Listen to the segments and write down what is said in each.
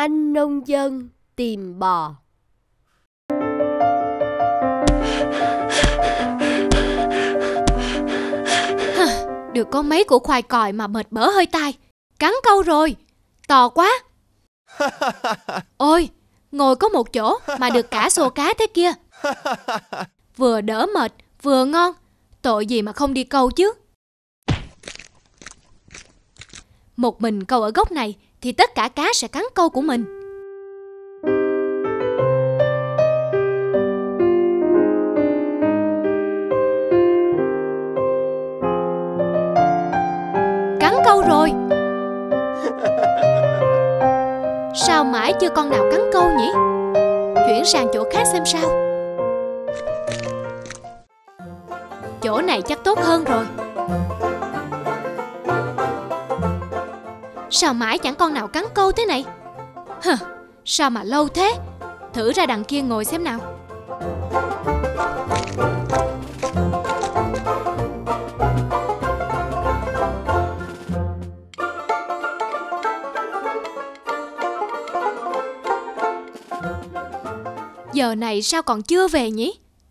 anh nông dân tìm bò. Được có mấy củ khoai còi mà mệt bở hơi tai. Cắn câu rồi, to quá. Ôi, ngồi có một chỗ mà được cả xô cá thế kia. Vừa đỡ mệt, vừa ngon. Tội gì mà không đi câu chứ. Một mình câu ở gốc này thì tất cả cá sẽ cắn câu của mình. Cắn câu rồi. Sao mãi chưa con nào cắn câu nhỉ? Chuyển sang chỗ khác xem sao. Chỗ này chắc tốt hơn rồi. Sao mãi chẳng con nào cắn câu thế này? Sao mà lâu thế? Thử ra đằng kia ngồi xem nào. Giờ này sao còn chưa về nhỉ?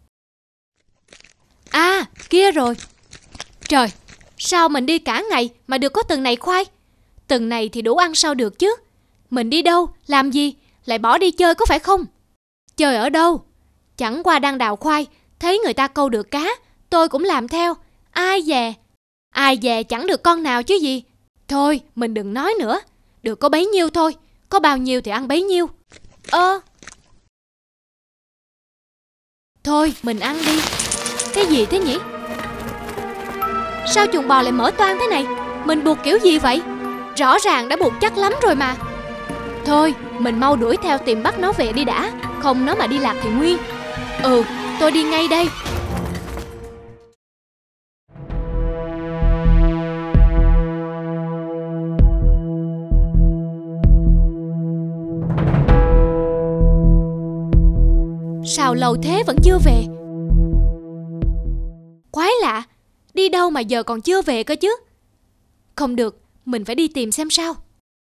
À, kia rồi. Trời, sao mình đi cả ngày mà được có từng này khoai? Từng này thì đủ ăn sao được chứ? Mình đi đâu, làm gì, lại bỏ đi chơi có phải không? Chơi ở đâu? Chẳng qua đang đào khoai, thấy người ta câu được cá, tôi cũng làm theo. Ai dè chẳng được con nào chứ gì. Thôi, mình đừng nói nữa. Được có bấy nhiêu thôi, có bao nhiêu thì ăn bấy nhiêu. Thôi, mình ăn đi. Cái gì thế nhỉ? Sao chuồng bò lại mở toang thế này? Mình buộc kiểu gì vậy? Rõ ràng đã buộc chắc lắm rồi mà. Thôi, mình mau đuổi theo tìm bắt nó về đi đã. Không nó mà đi lạc thì nguy. Tôi đi ngay đây. Sao lâu thế vẫn chưa về? Quái lạ, đi đâu mà giờ còn chưa về cơ chứ? Không được, mình phải đi tìm xem sao.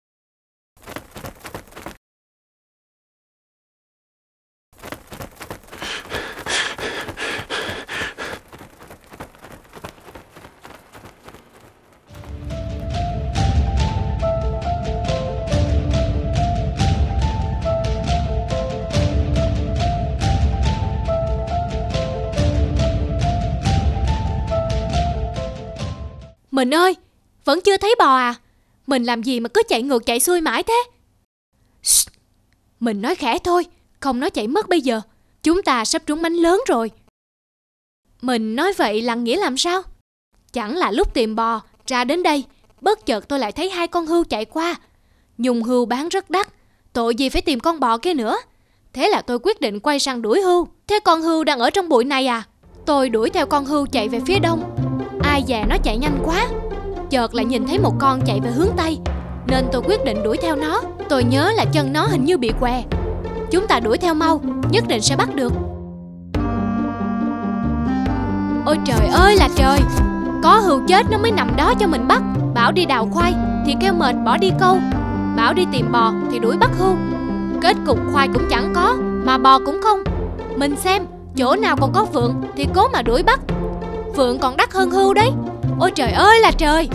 Mình ơi, vẫn chưa thấy bò à? Mình làm gì mà cứ chạy ngược chạy xuôi mãi thế? Mình nói khẽ thôi, không nó chạy mất bây giờ. Chúng ta sắp trúng bánh lớn rồi. Mình nói vậy là nghĩa làm sao? Chẳng là lúc tìm bò ra đến đây, bất chợt tôi lại thấy 2 con hươu chạy qua. Nhung hươu bán rất đắt, tội gì phải tìm con bò kia nữa. Thế là tôi quyết định quay sang đuổi hươu. Thế con hươu đang ở trong bụi này à? Tôi đuổi theo con hươu chạy về phía đông. Ai dè nó chạy nhanh quá. Chợt lại nhìn thấy một con chạy về hướng Tây, nên tôi quyết định đuổi theo nó. Tôi nhớ là chân nó hình như bị què. Chúng ta đuổi theo mau, nhất định sẽ bắt được. Ôi trời ơi là trời! Có hươu chết nó mới nằm đó cho mình bắt. Bảo đi đào khoai thì kêu mệt bỏ đi câu. Bảo đi tìm bò thì đuổi bắt hươu. Kết cục khoai cũng chẳng có, mà bò cũng không. Mình xem, chỗ nào còn có vượn thì cố mà đuổi bắt. Vượn còn đắt hơn hươu đấy. Ôi trời ơi là trời!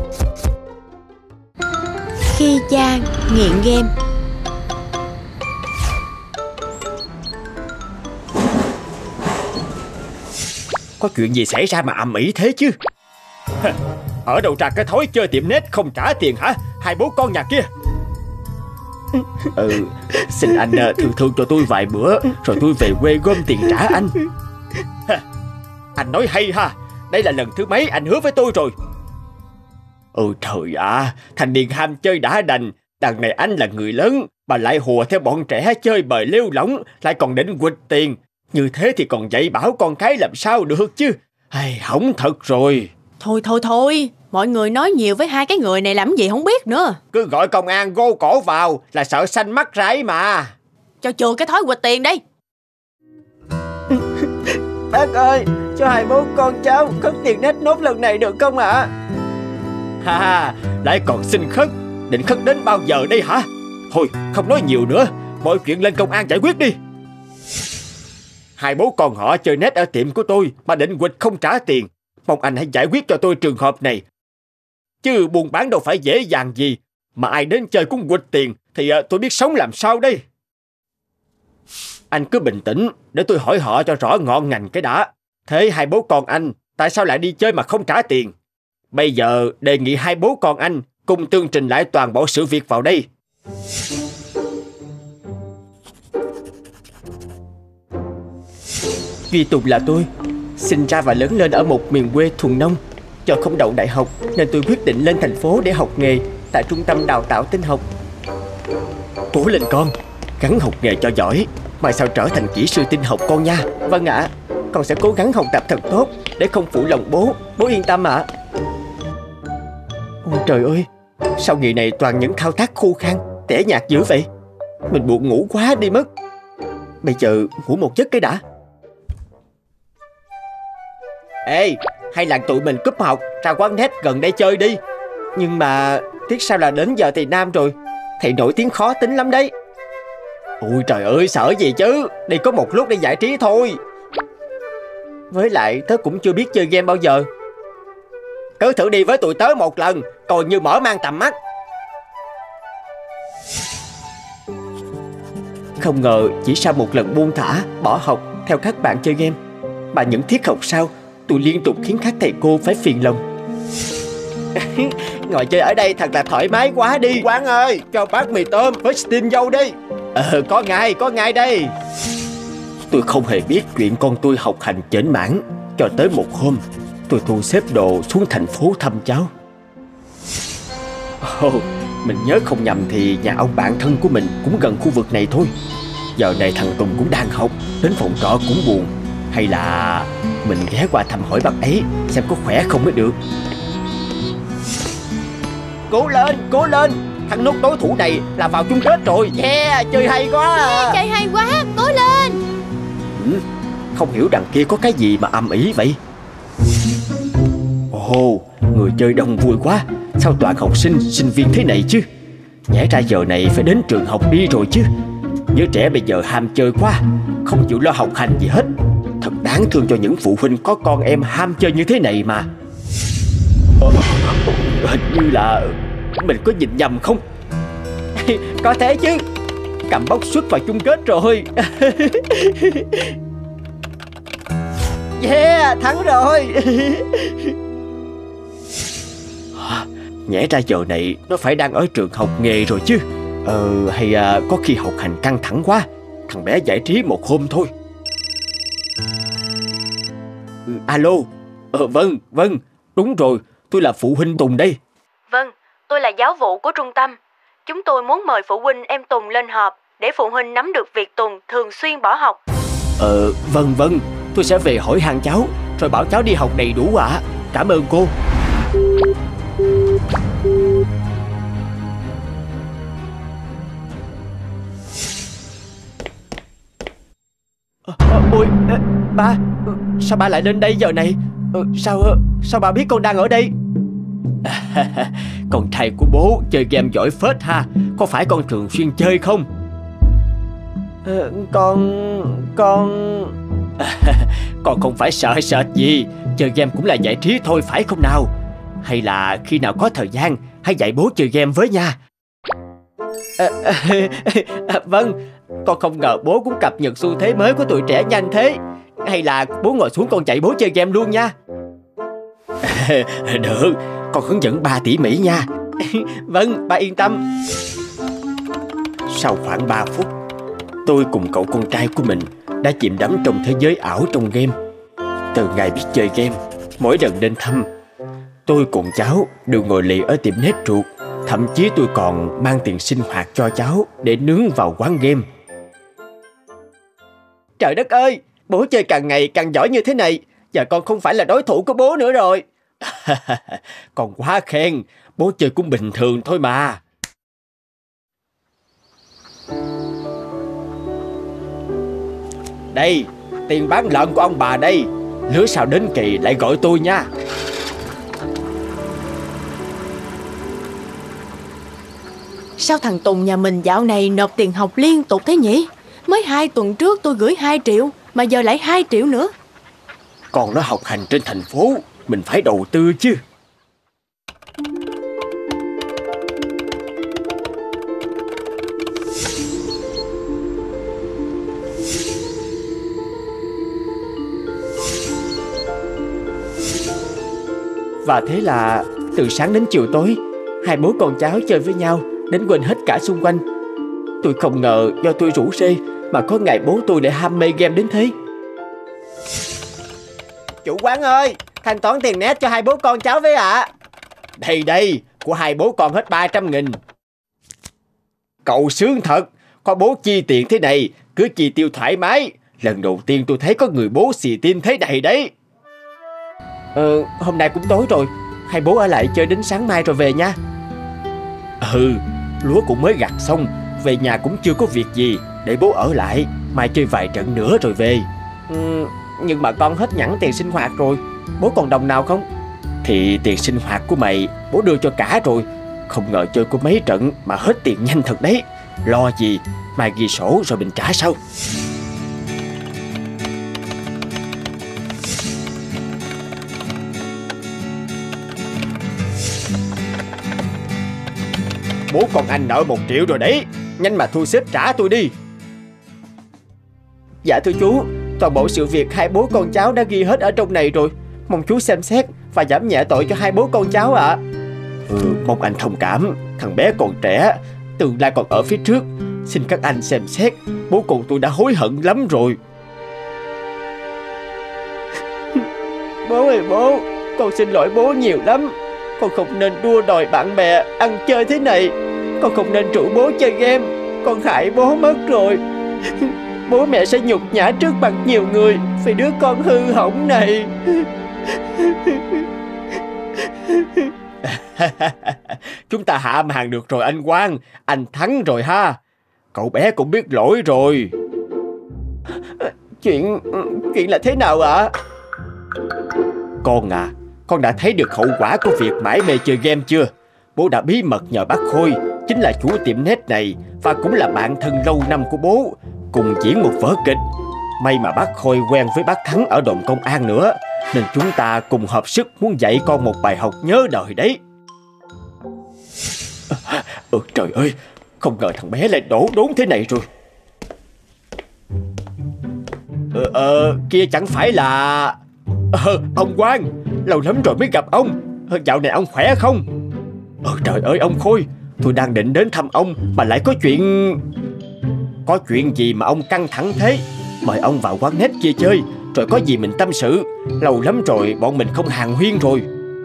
Khi Chan nghiện game. Có chuyện gì xảy ra mà ầm ĩ thế chứ? Ở đâu ra cái thói chơi tiệm net không trả tiền hả? 2 bố con nhà kia. Xin anh thương cho tôi vài bữa, rồi tôi về quê gom tiền trả anh. Anh nói hay ha. Đây là lần thứ mấy anh hứa với tôi rồi. Trời ạ, thanh niên ham chơi đã đành. Đằng này anh là người lớn mà lại hùa theo bọn trẻ chơi bời lêu lỏng, lại còn định quỵt tiền. Như thế thì còn dạy bảo con cái làm sao được chứ. Hỏng thật rồi. Thôi, mọi người nói nhiều với 2 cái người này làm gì không biết nữa. Cứ gọi công an gô cổ vào là sợ xanh mắt rái mà. Cho chừa cái thói quỵt tiền đi. Bác ơi, cho 2 bố con cháu khất tiền net nốt lần này được không ạ? Lại còn xin khất. Định khất đến bao giờ đây hả? Thôi không nói nhiều nữa, mọi chuyện lên công an giải quyết đi. Hai bố con họ chơi net ở tiệm của tôi mà định quỵt không trả tiền. Mong anh hãy giải quyết cho tôi trường hợp này. Chứ buôn bán đâu phải dễ dàng gì. Mà ai đến chơi cũng quỵt tiền thì tôi biết sống làm sao đây. Anh cứ bình tĩnh để tôi hỏi họ cho rõ ngọn ngành cái đã. Thế hai bố con anh tại sao lại đi chơi mà không trả tiền? Bây giờ đề nghị hai bố con anh cùng tường trình lại toàn bộ sự việc vào đây. Duy Tùng là tôi. Sinh ra và lớn lên ở một miền quê thuần nông. Do không đậu đại học nên tôi quyết định lên thành phố để học nghề tại trung tâm đào tạo tin học. Cố lên con, gắng học nghề cho giỏi, mai sau trở thành kỹ sư tin học con nha. Vâng ạ, con sẽ cố gắng học tập thật tốt để không phụ lòng bố. Bố yên tâm ạ. Ôi trời ơi, sao ngày này toàn những thao tác khô khan, tẻ nhạt dữ vậy? Mình buồn ngủ quá đi mất. Bây giờ ngủ một giấc cái đã. Ê, hay là tụi mình cúp học ra quán net gần đây chơi đi. Nhưng mà tiếc sao là đến giờ thầy Nam rồi. Thầy nổi tiếng khó tính lắm đấy. Ôi trời ơi, sợ gì chứ. Đi có một lúc để giải trí thôi. Với lại tớ cũng chưa biết chơi game bao giờ. Cứ thử đi với tụi tớ một lần, coi như mở mang tầm mắt. Không ngờ chỉ sau một lần buông thả, bỏ học theo các bạn chơi game, mà những tiết học sau tôi liên tục khiến các thầy cô phải phiền lòng. Ngồi chơi ở đây thật là thoải mái quá đi. Quán ơi, cho bát mì tôm với steam dâu đi. Có ngay đây. Tôi không hề biết chuyện con tôi học hành chểnh mảng cho tới một hôm tôi thu xếp đồ xuống thành phố thăm cháu. Mình nhớ không nhầm thì nhà ông bạn thân của mình cũng gần khu vực này thôi. Giờ này thằng Tùng cũng đang học, đến phòng trọ cũng buồn. Hay là mình ghé qua thăm hỏi bác ấy xem có khỏe không mới được. Cố lên. Thằng nốt đối thủ này là vào chung kết rồi. Yeah, chơi hay quá. Chơi hay quá, cố lên. Không hiểu đằng kia có cái gì mà ầm ĩ vậy. Người chơi đông vui quá. Sao toàn học sinh, sinh viên thế này chứ? Nhẽ ra giờ này phải đến trường học đi rồi chứ. Đứa trẻ bây giờ ham chơi quá, không chịu lo học hành gì hết. Thật đáng thương cho những phụ huynh có con em ham chơi như thế này mà. Hình như là mình có nhìn nhầm không? Có thế chứ. Cầm bóc xuất vào chung kết rồi. Yeah, thắng rồi. Nhẽ ra giờ này nó phải đang ở trường học nghề rồi chứ. Hay có khi học hành căng thẳng quá, thằng bé giải trí một hôm thôi. Alo. Vâng, đúng rồi, tôi là phụ huynh Tùng đây. Vâng, tôi là giáo vụ của trung tâm. Chúng tôi muốn mời phụ huynh em Tùng lên họp để phụ huynh nắm được việc Tùng thường xuyên bỏ học. Vâng, tôi sẽ về hỏi han cháu rồi bảo cháu đi học đầy đủ ạ. Cảm ơn cô. Ôi, ba, sao ba lại lên đây giờ này? Sao ba biết con đang ở đây? Con trai của bố chơi game giỏi phết ha. Có phải con thường xuyên chơi không? Con không phải sợ sệt gì. Chơi game cũng là giải trí thôi phải không nào? Hay là khi nào có thời gian hãy dạy bố chơi game với nha. Vâng, con không ngờ bố cũng cập nhật xu thế mới của tuổi trẻ nhanh thế. Hay là bố ngồi xuống con dạy bố chơi game luôn nha. Được, con hướng dẫn ba tỉ mỉ nha. Vâng, ba yên tâm. Sau khoảng 3 phút, tôi cùng cậu con trai của mình đã chìm đắm trong thế giới ảo trong game. Từ ngày biết chơi game, mỗi lần đến thăm, tôi cùng cháu đều ngồi lì ở tiệm net ruột. Thậm chí tôi còn mang tiền sinh hoạt cho cháu để nướng vào quán game. Trời đất ơi, bố chơi càng ngày càng giỏi như thế này, giờ con không phải là đối thủ của bố nữa rồi. Còn quá khen, bố chơi cũng bình thường thôi mà. Đây, tiền bán lợn của ông bà đây. Lứa sau đến kỳ lại gọi tôi nha. Sao thằng Tùng nhà mình dạo này nộp tiền học liên tục thế nhỉ? Mới 2 tuần trước tôi gửi 2 triệu, mà giờ lại 2 triệu nữa. Con nó học hành trên thành phố, mình phải đầu tư chứ. Và thế là từ sáng đến chiều tối, hai bố con cháu chơi với nhau đến quên hết cả xung quanh. Tôi không ngờ do tôi rủ rê mà có ngày bố tôi lại ham mê game đến thế. Chủ quán ơi, thanh toán tiền net cho hai bố con cháu với ạ. Đây, của hai bố con hết 300.000. Cậu sướng thật, có bố chi tiền thế này, cứ chi tiêu thoải mái. Lần đầu tiên tôi thấy có người bố xì tin thế này đấy. Hôm nay cũng tối rồi, hai bố ở lại chơi đến sáng mai rồi về nha. Lúa cũng mới gặt xong, về nhà cũng chưa có việc gì, để bố ở lại, mai chơi vài trận nữa rồi về. Nhưng mà con hết nhẵn tiền sinh hoạt rồi, bố còn đồng nào không? Thì tiền sinh hoạt của mày bố đưa cho cả rồi. Không ngờ chơi có mấy trận mà hết tiền nhanh thật đấy. Lo gì, mai ghi sổ rồi mình trả sau. Bố con anh nợ 1 triệu rồi đấy, nhanh mà thu xếp trả tôi đi. Dạ thưa chú, toàn bộ sự việc hai bố con cháu đã ghi hết ở trong này rồi. Mong chú xem xét và giảm nhẹ tội cho hai bố con cháu ạ. Mong anh thông cảm, thằng bé còn trẻ, tương lai còn ở phía trước. Xin các anh xem xét, bố con tôi đã hối hận lắm rồi. Bố ơi bố, con xin lỗi bố nhiều lắm. Con không nên đua đòi bạn bè ăn chơi thế này. Con không nên rủ bố chơi game. Con hại bố mất rồi. Bố mẹ sẽ nhục nhã trước mặt nhiều người vì đứa con hư hỏng này. Chúng ta hạ màn được rồi anh Quang. Anh thắng rồi ha. Cậu bé cũng biết lỗi rồi. Chuyện là thế nào ạ? Con à, con đã thấy được hậu quả của việc mải mê chơi game chưa? Bố đã bí mật nhờ bác Khôi, chính là chủ tiệm net này và cũng là bạn thân lâu năm của bố, cùng diễn một vở kịch. May mà bác Khôi quen với bác Thắng ở đồn công an nữa, nên chúng ta cùng hợp sức muốn dạy con một bài học nhớ đời đấy. Trời ơi, không ngờ thằng bé lại đổ đốn thế này rồi. Kia chẳng phải là... ông Quang, lâu lắm rồi mới gặp ông. Dạo này ông khỏe không? Trời ơi ông Khôi, tôi đang định đến thăm ông mà lại có chuyện... Có chuyện gì mà ông căng thẳng thế? Mời ông vào quán net kia chơi, rồi có gì mình tâm sự. Lâu lắm rồi bọn mình không hàn huyên rồi.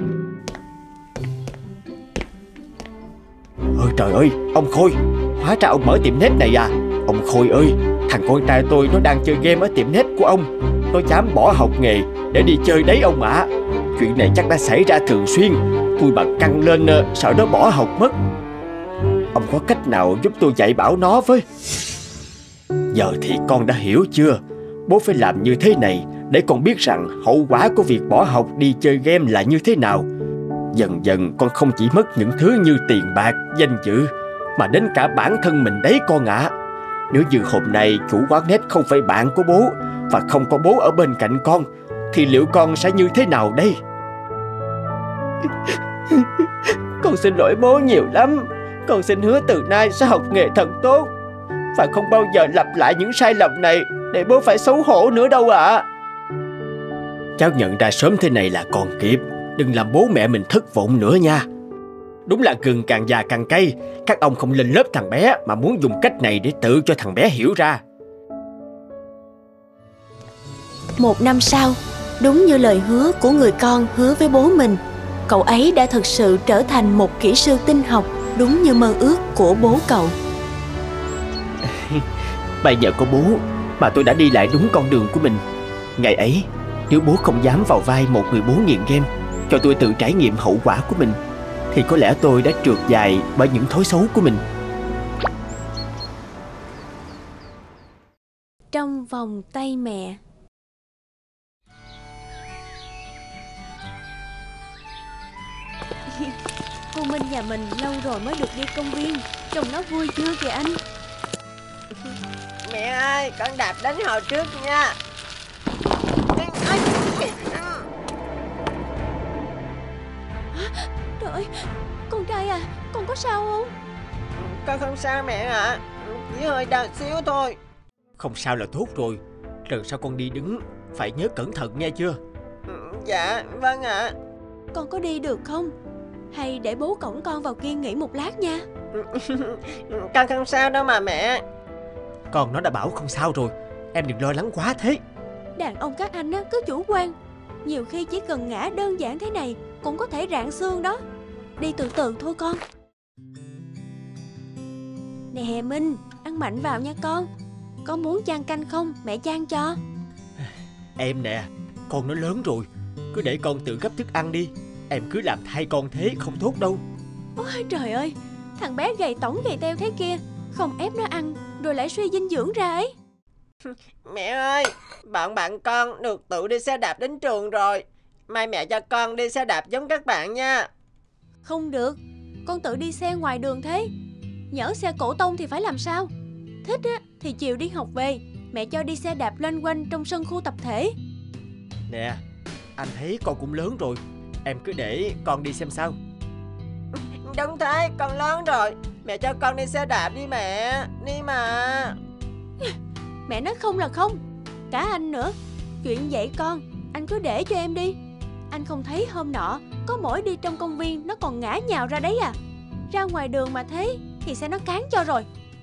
Trời ơi, ông Khôi, hóa ra ông mở tiệm net này à? Ông Khôi ơi, thằng con trai tôi nó đang chơi game ở tiệm net của ông. Nó dám bỏ học nghề để đi chơi đấy ông ạ. Chuyện này chắc đã xảy ra thường xuyên. Tôi mà căng lên sợ nó bỏ học mất. Ông có cách nào giúp tôi dạy bảo nó với? Giờ thì con đã hiểu chưa? Bố phải làm như thế này để con biết rằng hậu quả của việc bỏ học đi chơi game là như thế nào. Dần dần con không chỉ mất những thứ như tiền bạc, danh dự, mà đến cả bản thân mình đấy con ạ. Nếu như hôm nay chủ quán net không phải bạn của bố và không có bố ở bên cạnh con, thì liệu con sẽ như thế nào đây? Con xin lỗi bố nhiều lắm. Con xin hứa từ nay sẽ học nghề thật tốt và không bao giờ lặp lại những sai lầm này để bố phải xấu hổ nữa đâu ạ. Cháu nhận ra sớm thế này là còn kịp. Đừng làm bố mẹ mình thất vọng nữa nha. Đúng là gừng càng già càng cay. Các ông không lên lớp thằng bé mà muốn dùng cách này để tự cho thằng bé hiểu ra. 1 năm sau, đúng như lời hứa của người con hứa với bố mình, cậu ấy đã thực sự trở thành một kỹ sư tin học, đúng như mơ ước của bố cậu. Bây giờ có bố mà tôi đã đi lại đúng con đường của mình. Ngày ấy, nếu bố không dám vào vai một người bố nghiện game, cho tôi tự trải nghiệm hậu quả của mình, thì có lẽ tôi đã trượt dài bởi những thói xấu của mình. Trong vòng tay mẹ. Cô Minh nhà mình lâu rồi mới được đi công viên. Trông nó vui chưa kìa anh. Mẹ ơi, con đạp đến hồ trước nha. Trời ơi, con trai à, con có sao không? Con không sao mẹ ạ, chỉ hơi đau xíu thôi. Không sao là tốt rồi. Lần sau con đi đứng phải nhớ cẩn thận nghe chưa? Dạ, vâng ạ. Con có đi được không? Hay để bố cõng con vào kia nghỉ một lát nha. Con không sao đâu mà mẹ. Con nó đã bảo không sao rồi, em đừng lo lắng quá thế. Đàn ông các anh á, cứ chủ quan. Nhiều khi chỉ cần ngã đơn giản thế này cũng có thể rạn xương đó. Đi từ từ thôi con. Nè Minh, ăn mạnh vào nha con. Có muốn chan canh không? Mẹ chan cho. Em nè, con nó lớn rồi, cứ để con tự gấp thức ăn đi. Em cứ làm thay con thế không tốt đâu. Ôi trời ơi, thằng bé gầy tổng gầy teo thế kia, không ép nó ăn rồi lại suy dinh dưỡng ra ấy. Mẹ ơi, bạn con được tự đi xe đạp đến trường rồi. Mai mẹ cho con đi xe đạp giống các bạn nha. Không được, con tự đi xe ngoài đường thế. Nhỡ xe cổ tông thì phải làm sao? Thích á thì chiều đi học về, mẹ cho đi xe đạp loanh quanh trong sân khu tập thể. Nè, anh thấy con cũng lớn rồi, em cứ để con đi xem sao. Đúng thế, con lớn rồi. Mẹ cho con đi xe đạp đi mẹ. Đi mà. Mẹ nói không là không. Cả anh nữa. Chuyện vậy con, anh cứ để cho em đi. Anh không thấy hôm nọ có mỗi đi trong công viên nó còn ngã nhào ra đấy à? Ra ngoài đường mà thế thì sẽ nó cán cho rồi.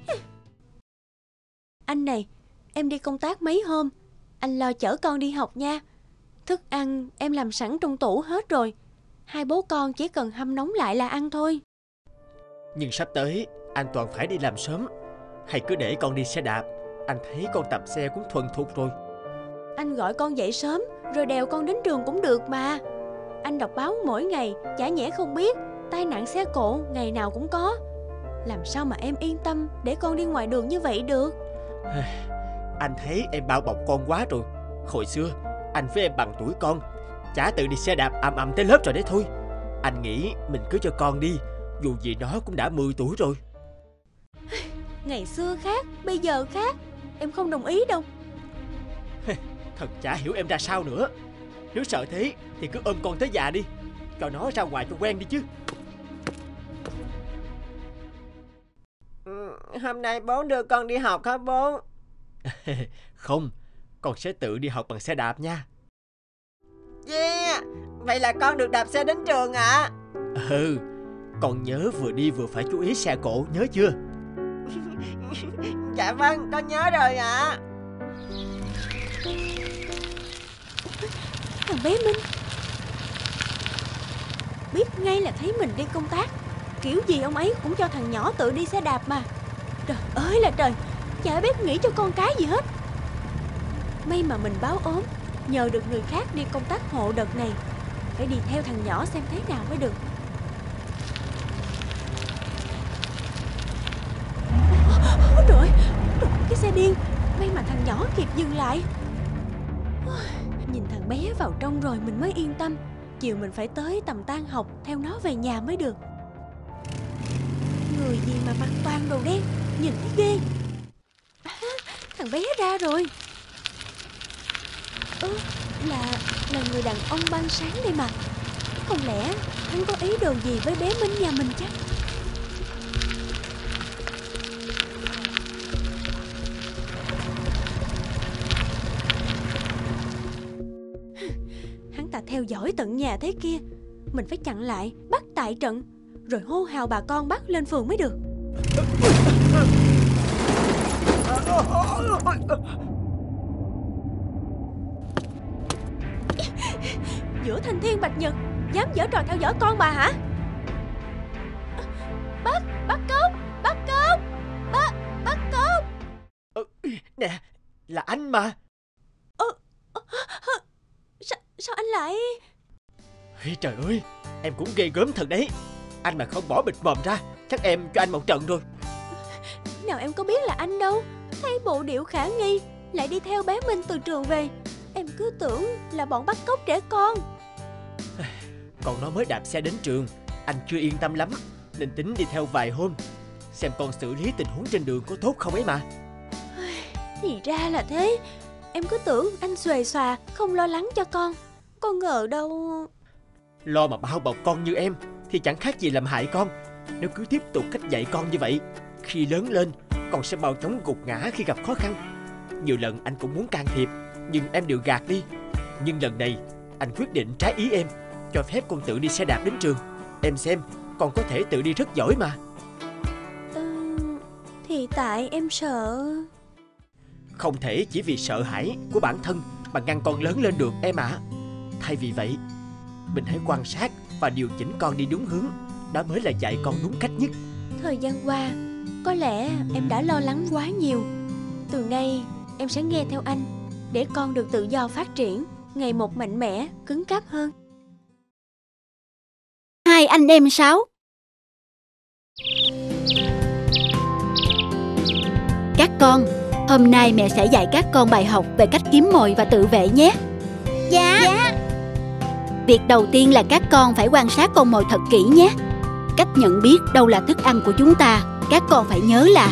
Anh này, em đi công tác mấy hôm, anh lo chở con đi học nha. Thức ăn em làm sẵn trong tủ hết rồi. Hai bố con chỉ cần hâm nóng lại là ăn thôi. Nhưng sắp tới anh Toàn phải đi làm sớm. Hay cứ để con đi xe đạp, anh thấy con tập xe cũng thuần thục rồi. Anh gọi con dậy sớm rồi đèo con đến trường cũng được mà. Anh đọc báo mỗi ngày, chả nhẽ không biết tai nạn xe cộ ngày nào cũng có. Làm sao mà em yên tâm để con đi ngoài đường như vậy được? Anh thấy em bao bọc con quá rồi. Hồi xưa anh với em bằng tuổi con, chả tự đi xe đạp ầm tới lớp rồi đấy thôi. Anh nghĩ mình cứ cho con đi, dù gì nó cũng đã 10 tuổi rồi. Ngày xưa khác, bây giờ khác. Em không đồng ý đâu. Thật chả hiểu em ra sao nữa. Nếu sợ thế thì cứ ôm con tới già đi, cho nó ra ngoài cho quen đi chứ. Hôm nay bố đưa con đi học hả bố? Không, con sẽ tự đi học bằng xe đạp nha. Yeah, vậy là con được đạp xe đến trường ạ? Ừ, con nhớ vừa đi vừa phải chú ý xe cộ, nhớ chưa? Dạ vâng, con nhớ rồi ạ. Thằng bé Minh biết ngay là thấy mình đi công tác. Kiểu gì ông ấy cũng cho thằng nhỏ tự đi xe đạp mà. Trời ơi là trời, chả biết nghĩ cho con cái gì hết. May mà mình báo ốm, nhờ được người khác đi công tác hộ đợt này. Phải đi theo thằng nhỏ xem thế nào mới được. Trời, cái xe điên. May mà thằng nhỏ kịp dừng lại. Nhìn thằng bé vào trong rồi mình mới yên tâm. Chiều mình phải tới tầm tan học theo nó về nhà mới được. Người gì mà mặc toàn đồ đen, nhìn thấy ghê. Thằng bé ra rồi. Là người đàn ông ban sáng đây mà. Không lẽ hắn có ý đồ gì với bé Minh nhà mình chắc? Hắn ta theo dõi tận nhà thế kia. Mình phải chặn lại, bắt tại trận, rồi hô hào bà con bắt lên phường mới được. Giữa thanh thiên bạch nhật, dám giở trò theo dõi con bà hả? Bắt cóc. Nè, là anh mà. Sao anh lại... Trời ơi, em cũng ghê gớm thật đấy. Anh mà không bỏ bịt mồm ra, chắc em cho anh một trận rồi. Nào em có biết là anh đâu. Thấy bộ điệu khả nghi, lại đi theo bé Minh từ trường về. Em cứ tưởng là bọn bắt cóc trẻ con. Còn nó mới đạp xe đến trường, anh chưa yên tâm lắm, nên tính đi theo vài hôm. xem con xử lý tình huống trên đường có tốt không ấy mà. Thì ra là thế. Em cứ tưởng anh xuề xòa không lo lắng cho con ngờ đâu. Lo mà bao bọc con như em thì chẳng khác gì làm hại con. Nếu cứ tiếp tục cách dạy con như vậy, khi lớn lên con sẽ mau chóng gục ngã khi gặp khó khăn. Nhiều lần anh cũng muốn can thiệp, nhưng em đều gạt đi. Nhưng lần này anh quyết định trái ý em, cho phép con tự đi xe đạp đến trường. Em xem, con có thể tự đi rất giỏi mà. Thì tại em sợ. Không thể chỉ vì sợ hãi của bản thân mà ngăn con lớn lên được em ạ. Thay vì vậy, mình hãy quan sát và điều chỉnh con đi đúng hướng. Đó mới là dạy con đúng cách nhất. Thời gian qua, có lẽ em đã lo lắng quá nhiều. Từ nay, em sẽ nghe theo anh, để con được tự do phát triển, ngày một mạnh mẽ, cứng cáp hơn. Hai anh em Sáu. Các con, hôm nay mẹ sẽ dạy các con bài học về cách kiếm mồi và tự vệ nhé. Dạ. Việc đầu tiên là các con phải quan sát con mồi thật kỹ nhé. Cách nhận biết đâu là thức ăn của chúng ta, các con phải nhớ là: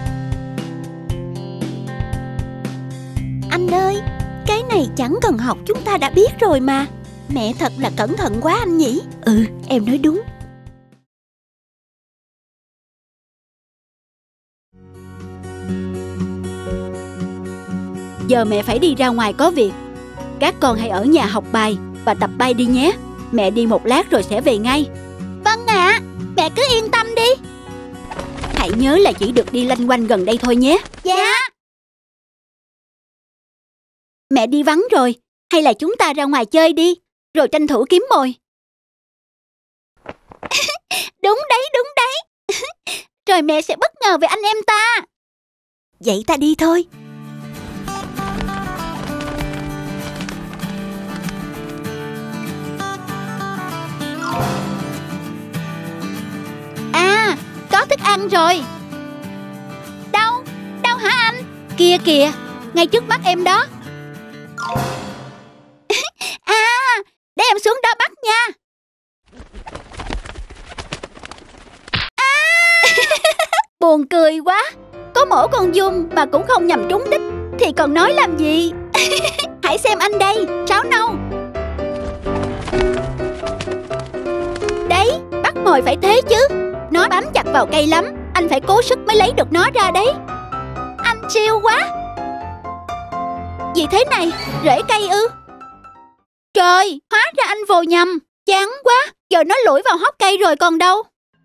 anh ơi, cái này chẳng cần học chúng ta đã biết rồi mà. Mẹ thật là cẩn thận quá anh nhỉ. Ừ, em nói đúng. Giờ mẹ phải đi ra ngoài có việc. Các con hãy ở nhà học bài và tập bay đi nhé. Mẹ đi một lát rồi sẽ về ngay. Vâng ạ, mẹ cứ yên tâm đi. Hãy nhớ là chỉ được đi loanh quanh gần đây thôi nhé. Dạ. Mẹ đi vắng rồi, hay là chúng ta ra ngoài chơi đi, rồi tranh thủ kiếm mồi. Đúng đấy. Rồi mẹ sẽ bất ngờ về anh em ta. Vậy ta đi thôi. À, có thức ăn rồi. Đâu hả anh? Kìa kìa, ngay trước mắt em đó. À, để em xuống đó bắt nha. Buồn cười quá. Có mổ con giun mà cũng không nhằm trúng đích thì còn nói làm gì. Hãy xem anh đây, Sáo Nâu. Đấy, bắt mồi phải thế chứ. Nó bám chặt vào cây lắm, anh phải cố sức mới lấy được nó ra đấy. Anh siêu quá. Gì thế này, rễ cây ư? Trời, hóa ra anh vồ nhầm. Chán quá, giờ nó lủi vào hốc cây rồi còn đâu.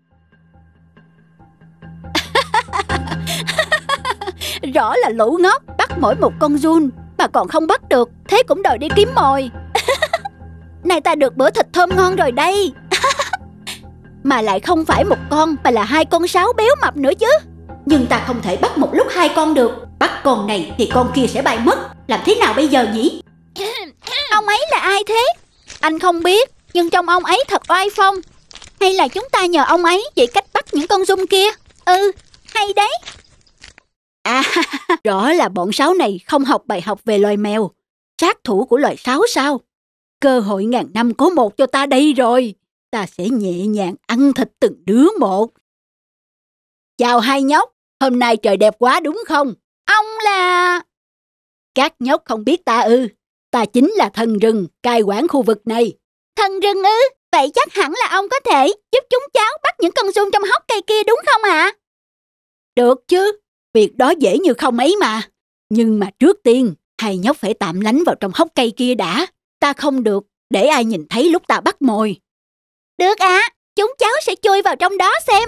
Rõ là lũ ngốc, bắt mỗi một con giun mà còn không bắt được, thế cũng đòi đi kiếm mồi. Này ta được bữa thịt thơm ngon rồi đây. Mà lại không phải một con mà là hai con sáo béo mập nữa chứ. Nhưng ta không thể bắt một lúc hai con được. Bắt con này thì con kia sẽ bay mất. Làm thế nào bây giờ nhỉ? Ông ấy là ai thế? Anh không biết, nhưng trông ông ấy thật oai phong. Hay là chúng ta nhờ ông ấy chỉ cách bắt những con giun kia? Ừ, hay đấy. À, rõ là bọn sáo này không học bài học về loài mèo, sát thủ của loài sáo sao? Cơ hội ngàn năm có một cho ta đây rồi. Ta sẽ nhẹ nhàng ăn thịt từng đứa một. Chào hai nhóc, hôm nay trời đẹp quá đúng không? Ông là... Các nhóc không biết ta ư? Ta chính là thần rừng cai quản khu vực này. Thần rừng ư? Vậy chắc hẳn là ông có thể giúp chúng cháu bắt những con giun trong hốc cây kia đúng không ạ? Được chứ, việc đó dễ như không ấy mà. Nhưng mà trước tiên, hai nhóc phải tạm lánh vào trong hốc cây kia đã. Ta không được để ai nhìn thấy lúc ta bắt mồi. Được ạ, chúng cháu sẽ chui vào trong đó xem.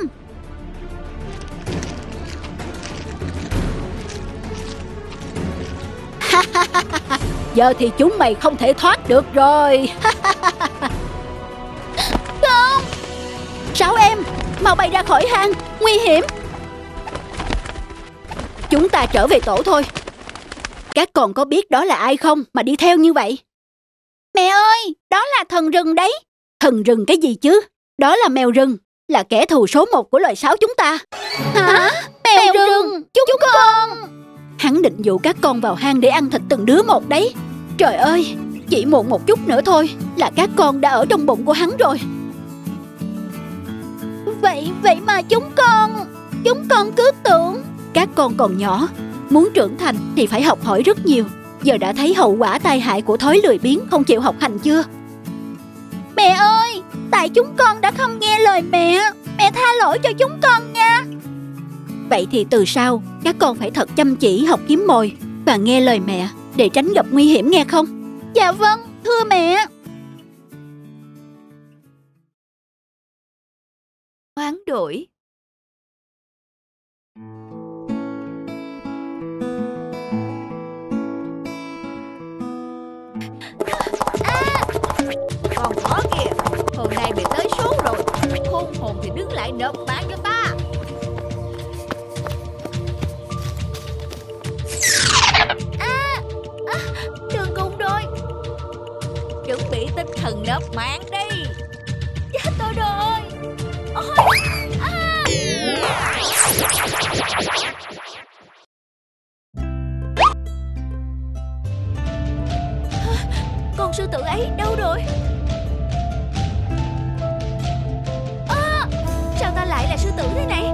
Giờ thì chúng mày không thể thoát được rồi. Không. Sáu em, mau bay ra khỏi hang, nguy hiểm. Chúng ta trở về tổ thôi. Các con có biết đó là ai không mà đi theo như vậy? Mẹ ơi, đó là thần rừng đấy. Thần rừng cái gì chứ? Đó là mèo rừng, là kẻ thù số 1 của loài sáo chúng ta. Hả? Mèo rừng, chúng con. Hắn định dụ các con vào hang để ăn thịt từng đứa một đấy. Trời ơi, chỉ muộn một chút nữa thôi là các con đã ở trong bụng của hắn rồi. Vậy mà chúng con... Chúng con cứ tưởng. Các con còn nhỏ, muốn trưởng thành thì phải học hỏi rất nhiều. Giờ đã thấy hậu quả tai hại của thói lười biếng không chịu học hành chưa? Mẹ ơi, tại chúng con đã không nghe lời mẹ. Mẹ tha lỗi cho chúng con nha. Vậy thì từ sau các con phải thật chăm chỉ học kiếm mồi và nghe lời mẹ để tránh gặp nguy hiểm, nghe không? Dạ vâng, thưa mẹ. Hoán đổi. Còn có kìa, hôm nay bị tới số rồi. Khôn hồn thì đứng lại nộp mạng cho ta. Đường cùng rồi. Chuẩn bị tinh thần nộp mạng đi. Chết tôi rồi. Ôi, con sư tử ấy đâu rồi? Sao ta lại là sư tử thế này?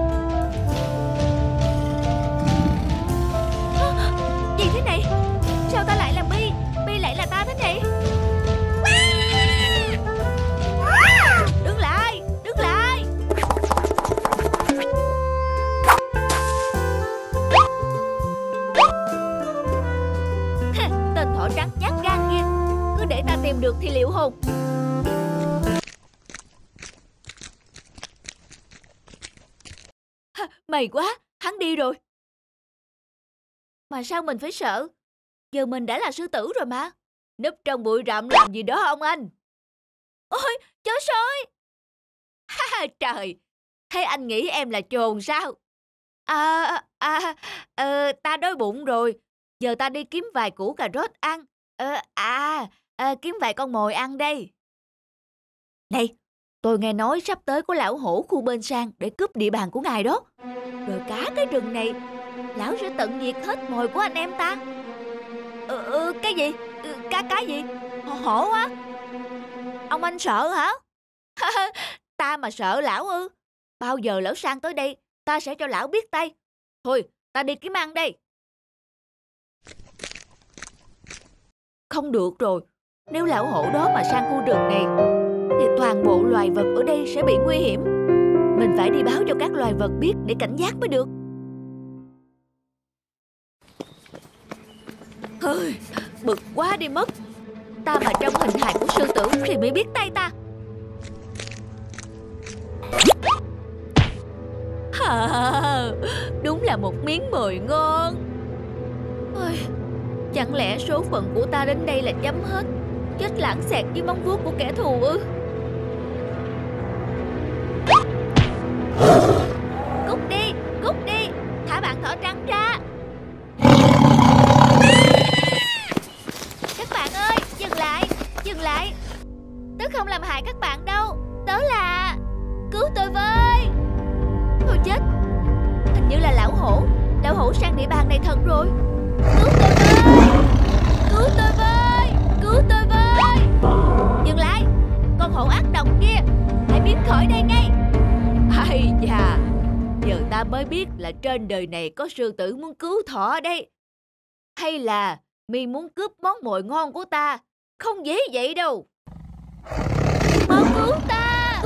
Gì thế này? Sao ta lại là Bi? Bi lại là ta thế này? Đứng lại! Đứng lại! Tên thỏ trắng nhát gan kia. Cứ để ta tìm được thì liệu hồn. May quá, hắn đi rồi. Mà sao mình phải sợ? Giờ mình đã là sư tử rồi mà. Núp trong bụi rậm làm gì đó ông anh? Ôi, chó sói! Trời, thế anh nghĩ em là chồn sao? Ta đói bụng rồi. Giờ ta đi kiếm vài củ cà rốt ăn. Kiếm vài con mồi ăn đây. Này, tôi nghe nói sắp tới có lão hổ khu bên sang để cướp địa bàn của ngài đó. Rồi cả cái rừng này, lão sẽ tận diệt hết mồi của anh em ta. Cái gì? Cái gì? Hổ á? Ông anh sợ hả? Ta mà sợ lão ư? Bao giờ lão sang tới đây, ta sẽ cho lão biết tay. Thôi, ta đi kiếm ăn đây. Không được rồi, nếu lão hổ đó mà sang khu rừng này thì toàn bộ loài vật ở đây sẽ bị nguy hiểm. Mình phải đi báo cho các loài vật biết để cảnh giác mới được. Hơi, bực quá đi mất. Ta mà trong hình hài của sư tử thì mới biết tay ta. Đúng là một miếng mồi ngon. Chẳng lẽ số phận của ta đến đây là chấm hết, chết lãng xẹt dưới móng vuốt của kẻ thù ư? Cút đi, thả bạn thỏ trắng ra. Các bạn ơi, dừng lại. Tớ không làm hại các bạn đâu. Tớ là... Cứu tôi với. Thôi chết, hình như là lão hổ sang địa bàn này thật rồi. Cứu tôi với. Dừng lại, con hổ ác độc kia, hãy biến khỏi đây ngay. Hay da, giờ ta mới biết là trên đời này có sư tử muốn cứu thỏ đây. Hay là mi muốn cướp món mồi ngon của ta? Không dễ vậy đâu. Mau cứu ta.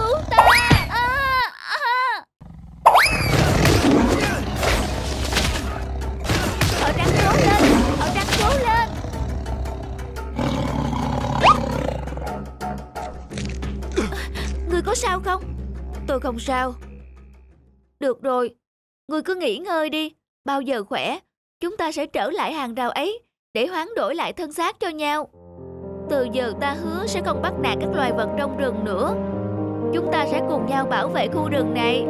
Thỏ trắng trố lên. Ngươi có sao không? Tôi không sao. Được rồi, ngươi cứ nghỉ ngơi đi. Bao giờ khỏe, chúng ta sẽ trở lại hàng rào ấy để hoán đổi lại thân xác cho nhau. Từ giờ ta hứa sẽ không bắt nạt các loài vật trong rừng nữa. Chúng ta sẽ cùng nhau bảo vệ khu rừng này.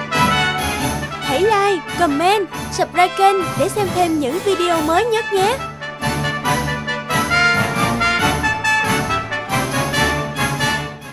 Hãy like, comment, subscribe kênh để xem thêm những video mới nhất nhé.